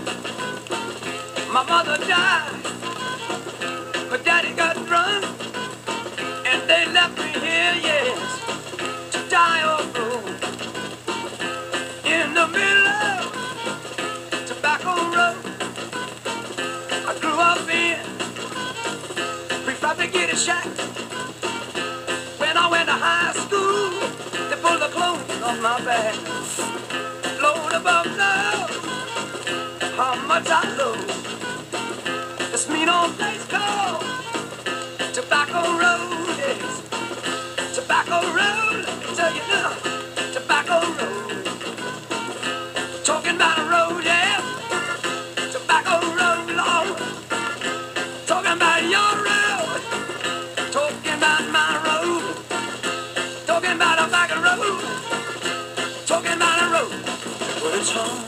My mother died, my daddy got drunk, and they left me here, yes, to die or grow in the middle of Tobacco Road. I grew up in prefabricated shack. When I went to high school, they pulled the clothes off my back. Lord above love, how much I love this mean old place called Tobacco Road. Yes, Tobacco Road, let me tell you now, Tobacco Road. Talking about a road, yeah, Tobacco Road, Lord. Talking about your road, talking about my road, talking about a back road, talking about a road. Well, it's home.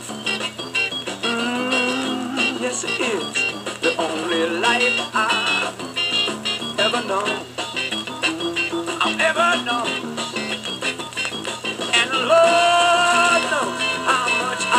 Yes, it is the only life I've ever known. I've ever known. And the Lord knows how much I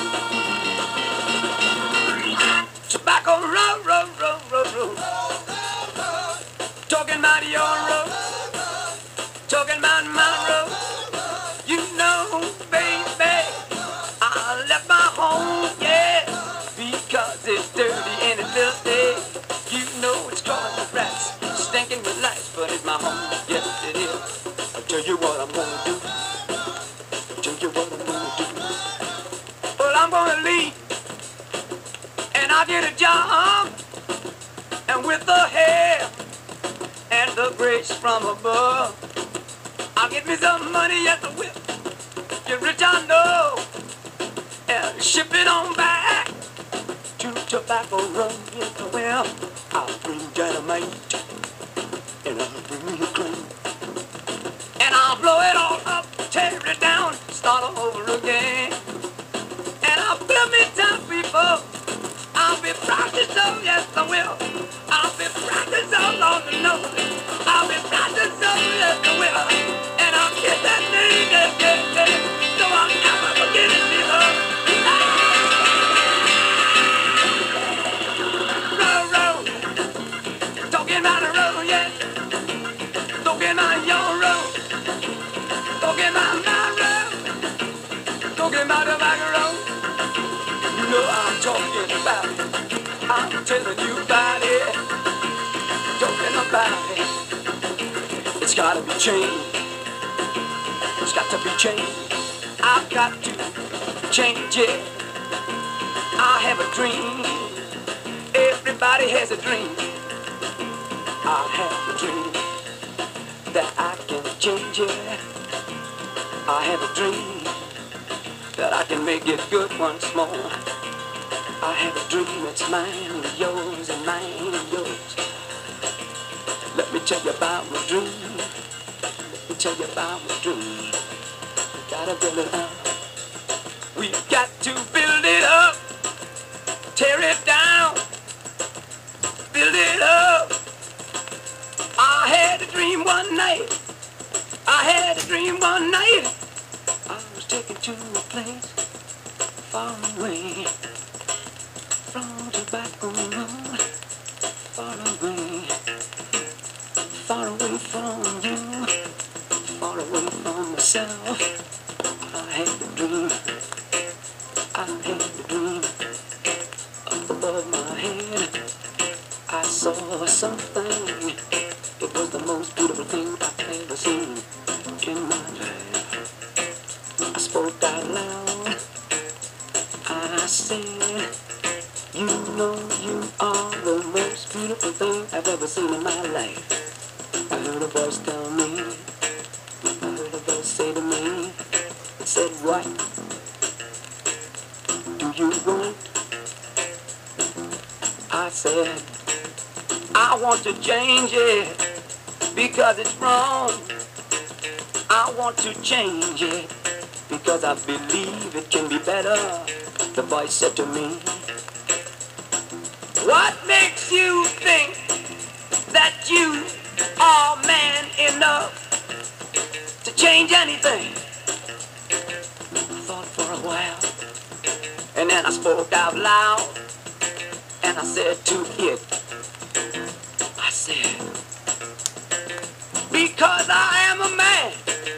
love Tobacco Road, road, road, road, road. Talking about your road, talking about my road. You know, baby, I left my home, yeah, because it's dirty and it's filthy. You know it's crawling with rats, stinking with lice, but it's my home, yes it is. I'll tell you what I'm gonna do. I'll tell you what I'm gonna do. Well, I'm gonna leave, and I'll get a job, and with the help and the grace from above, I'll get me some money at the whip. Get rich, I know, and ship it on back to Tobacco Road. Yeah, well, I'll bring dynamite, and I'll bring you clean, and I'll blow it all up, tear it down, start all over again. And I'll build me town people. I'll be practiced, so yes I will. I'll be practiced so long to know. I'll be practiced so yes I will. And I'll get that thing, yeah, yeah, yeah. So I'll never forget it, people. Road, road. Talking about a road, yeah. Talking about your road. Talking about my road. Talking about the back road. You know I'm talking about it. I'm telling you about it. Talking about it. It's gotta be changed. It's got to be changed. I've got to change it. I have a dream. Everybody has a dream. I have a dream that I can change it. I have a dream that I can make it good once more. I have a dream, it's mine and yours and mine and yours. Let me tell you about my dream. Let me tell you about my dream. We gotta build it up. We've got to build it up. Tear it down. Build it up. I had a dream one night. I had a dream one night. I was taken to a place far away from Tobacco Road. Far away. Far away from you. Far away from myself. I had a dream. I had a dream. Up above my head I saw something. It was the most beautiful thing I've ever seen in my life. I spoke out loud. I said, you know you are the most beautiful thing I've ever seen in my life. I heard a voice tell me. I heard a voice say to me. It said, what do you want? I said, I want to change it because it's wrong. I want to change it because I believe it can be better. The voice said to me, what makes you think that you are man enough to change anything? I thought for a while, And then I spoke out loud, and I said to it, I said, because I am a man,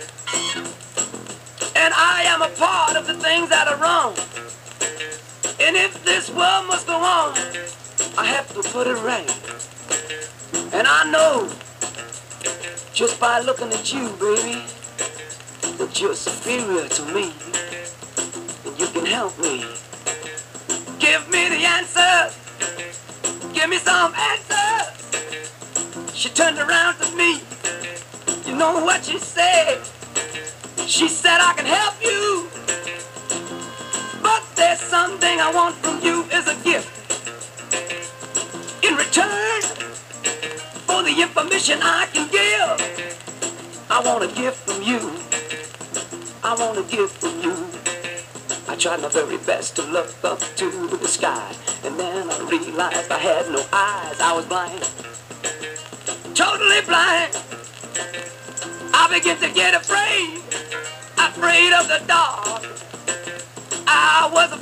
and I am a part of the things that are wrong. And if this world must go on, I have to put it right. And I know, just by looking at you, baby, that you're superior to me, and you can help me. Give me the answers. Give me some answers. She turned around to me. You know what she said? She said, I can help you, but there's something I want from you is a gift. In return for the information I can give, I want a gift from you. I want a gift from you. I tried my very best to look up to the sky, and then I realized I had no eyes. I was blind, totally blind. I began to get afraid of the dark. I was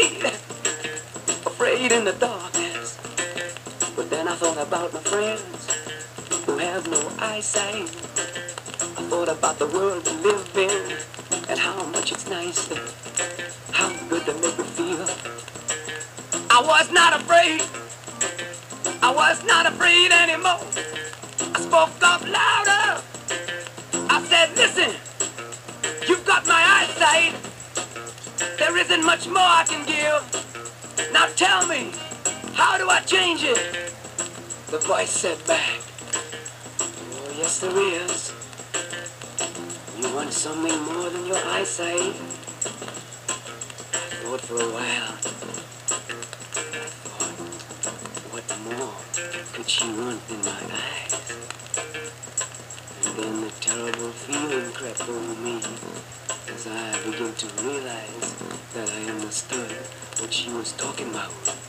afraid in the darkness. But then I thought about my friends who have no eyesight. I thought about the world we live in and how much it's nice and how good they make me feel. I was not afraid. I was not afraid anymore. I spoke up louder. I said, listen, you've got my eyesight. There isn't much more I can give. Now tell me, how do I change it? The voice said back, oh yes there is. You want something more than your eyesight? I thought for a while. I thought, what more could she want than my eyes? And then the terrible feeling crept over me as I began to realize that I understood what she was talking about.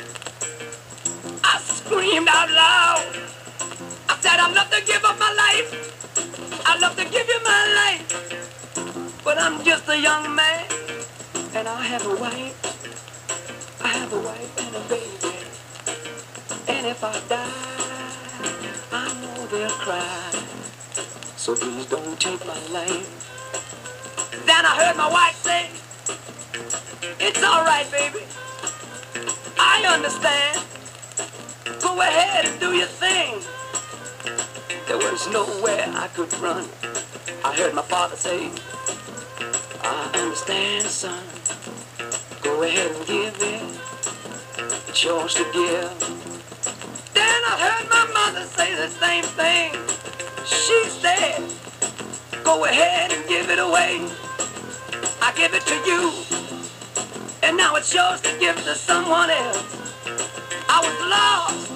I screamed out loud. I said, I'd love to give up my life. I'd love to give you my life. But I'm just a young man, and I have a wife. I have a wife and a baby. And if I die, I know they'll cry. So please don't take my life. Then I heard my wife say, it's all right, baby. I understand. Go ahead and do your thing. There was nowhere I could run. I heard my father say, I understand, son. Go ahead and give it. It's yours to give. Then I heard my mother say the same thing. She said, go ahead and give it away. I give it to you, and now it's yours to give to someone else. I was lost.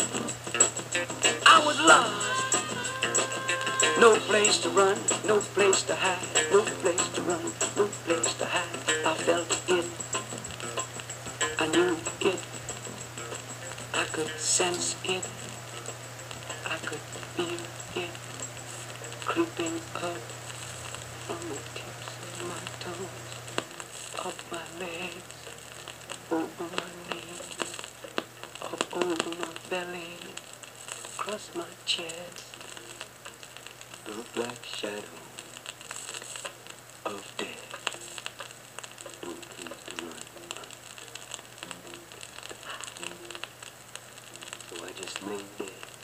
I was lost. No place to run, no place to hide, no place to run, no place to hide. I felt it. I knew it. I could sense it. I could feel it creeping up from the tips of my toes, up my legs, over my knees, up over my belly, across my chest, the black shadow of death. Don't need to run. So I just lay there.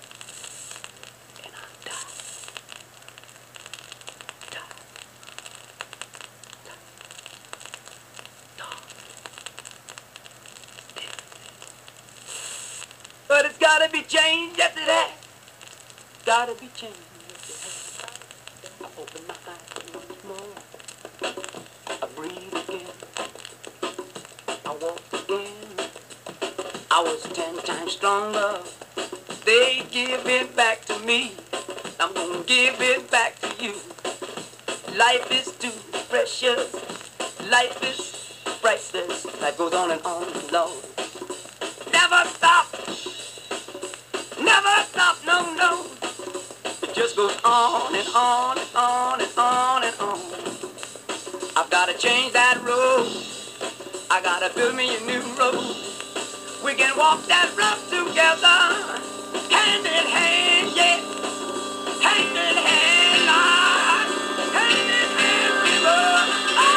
But it's gotta be changed after that. Gotta be changed after that. I open my eyes once more. I breathe again. I walk again. I was 10 times stronger. They give it back to me. I'm gonna give it back to you. Life is too precious. Life is priceless. Life goes on and on, Lord. Never stop. Never stop, no, no. It just goes on and on and on and on and on. I've got to change that road. I gotta build me a new road. We can walk that road together, hand in hand, yeah, hand in hand, Lord, hand in hand we roll.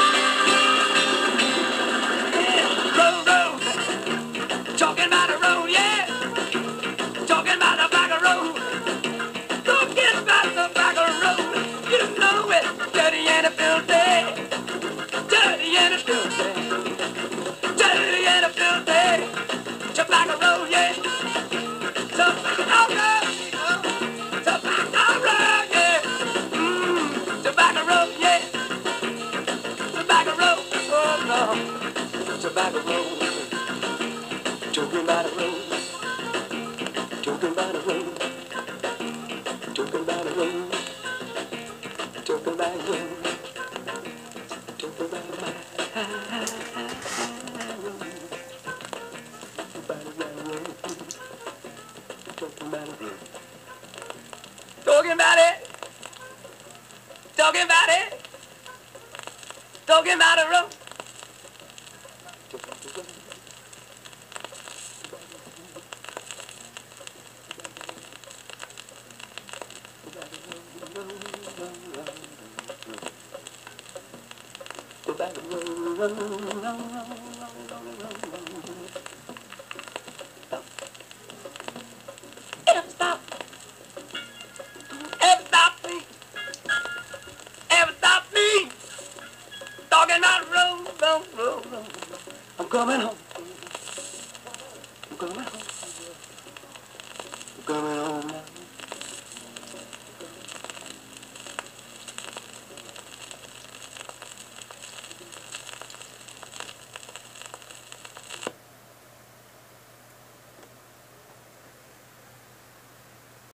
Road, road, talking about a road, yeah, talking about a back road, talking about the back road. You know it, dirty and a filthy, dirty and a filthy, dirty and a filthy. Tobacco road, yeah. Tobacco road, tobacco road, yeah. Tobacco road, yeah. Tobacco road, oh no. Tobacco road, talking about a road, talking about a road, talking about a road, talking about a road, talking about a road. Talking about it, talking about it, talking about a road. Ever stop? Ever stop me? Ever stop me? Talking about road, road, road, road. I'm coming home.